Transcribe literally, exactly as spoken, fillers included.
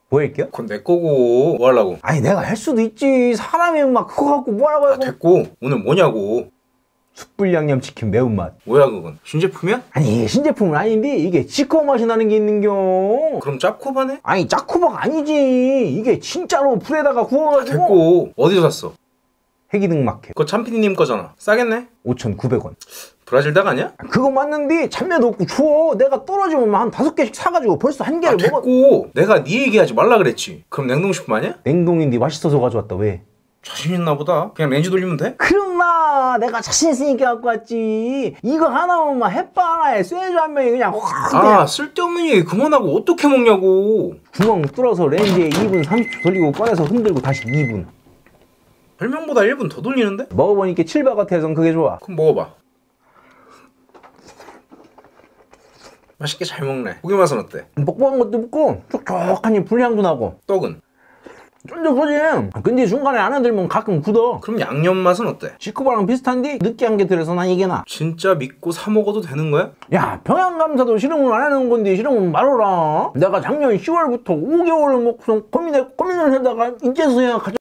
뭐 할게요? 그건 내 거고 뭐 하려고? 아니 내가 할 수도 있지. 사람이 막 그거 갖고 뭐라고 하고. 아, 됐고 오늘 뭐냐고. 숯불 양념치킨 매운맛. 뭐야 그건? 신제품이야? 아니 신제품은 아닌데 이게 치코 맛이 나는 게 있는겨. 그럼 짭코바네? 아니 짜코바가 아니지. 이게 진짜로 불에다가 구워가지고. 됐고 어디서 샀어? 해기등 마켓. 그거 참피디님 거잖아. 싸겠네? 오천구백 원. 브라질 닭 아니야? 그거 맞는데 잡내도 없고 추워. 내가 떨어지면 한 다섯 개씩 사가지고 벌써 한 개를 아, 됐고 먹어. 내가 네 얘기하지 말라 그랬지. 그럼 냉동식품 아니야? 냉동인데 맛있어서 가져왔다. 왜? 자신 있나 보다. 그냥 렌즈 돌리면 돼? 그럼 마 내가 자신 있으니까 갖고 왔지. 이거 하나면 막 햇반 하나에 쇠주 한 명이 그냥 확. 아 쓸데없는 얘기 그만하고 어떻게 먹냐고. 구멍 뚫어서 렌즈에 이 분 삼십 초 돌리고 꺼내서 흔들고 다시 이 분. 설명보다 일 분 더 돌리는데? 먹어보니까 칠바 같아서 그게 좋아. 그럼 먹어봐. 맛있게 잘 먹네. 고기 맛은 어때? 뻑뻑한 것도 없고 촉촉하니 불향도 나고 떡은? 쫀득하지. 근데 중간에 안에 들면 가끔 굳어. 그럼 양념 맛은 어때? 지코바랑 비슷한데 느끼한 게 들어서 난 이게 나. 진짜 믿고 사 먹어도 되는 거야? 야 평양감사도 실험을 안 하는 건데 실험은 말어라. 내가 작년 시월부터 오 개월을 먹고서 고민해 고민을 하다가 이제서야 가져